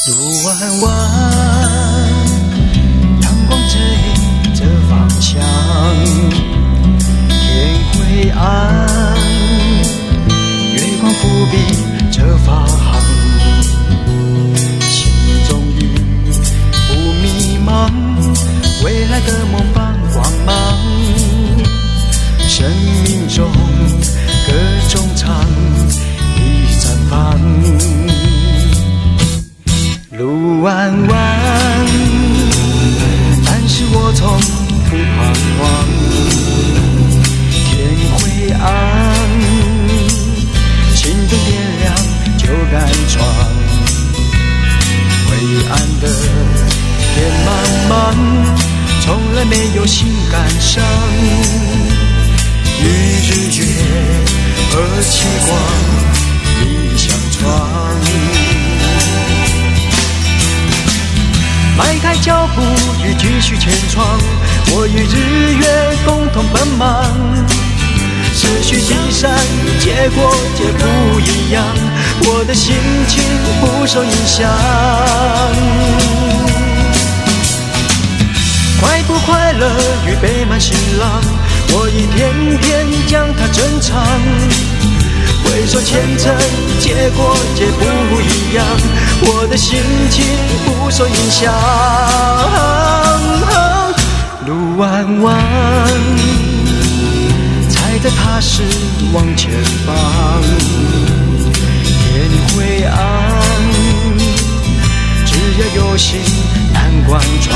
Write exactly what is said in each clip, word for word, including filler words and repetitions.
路弯弯，阳光指引着方向，天灰暗，月光伏笔着发行，心中雨不迷茫，未来的梦放光芒，生命中各种唱已绽放。路弯弯，但是我从不彷徨。天灰暗，心中点亮就敢闯。灰暗的天茫茫，从来没有心感伤。与日月和期光一相闯。迈开脚步与继续前闯，我与日月共同奔忙。思绪积散，结果皆不一样，我的心情不受影响。快不快乐与悲满心浪，我一天天将它珍藏。回首前尘，结果皆不一样，我的心情不受影响。路弯弯，踩着踏实往前方。天灰暗，只要有心难关闯。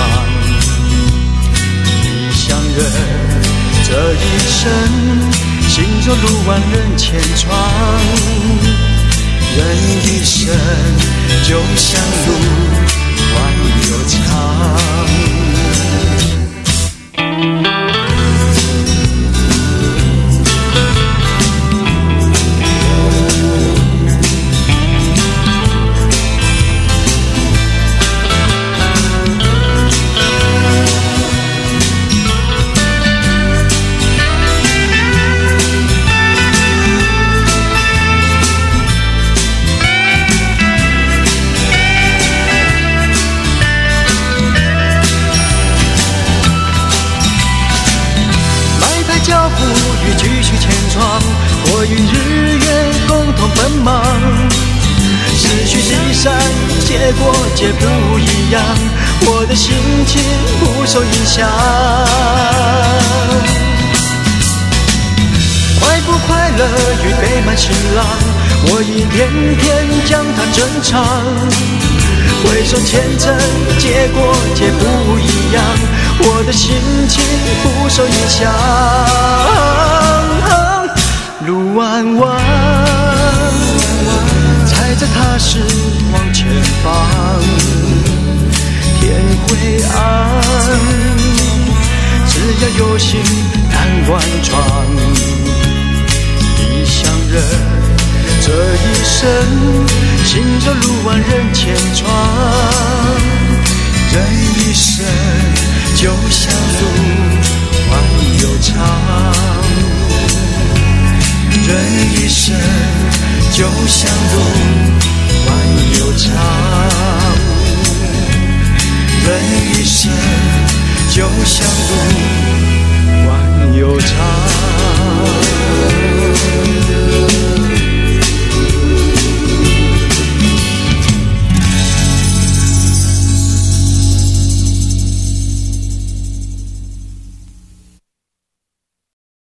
异乡人这一生，行走路弯人千闯，人一生就像路弯又长。脚步与继续前闯，我与日月共同奔忙。思绪离散，结果皆不一样，我的心情不受影响。快不快乐与悲满心浪，我一天天将它珍藏。回首前尘，结果皆不一样，我的心情不受影响。路弯弯，踩着踏实往前方。天灰暗，只要有心难关闯。异乡人这一生，行走路弯人千闯，人一生就像路弯又长，人一生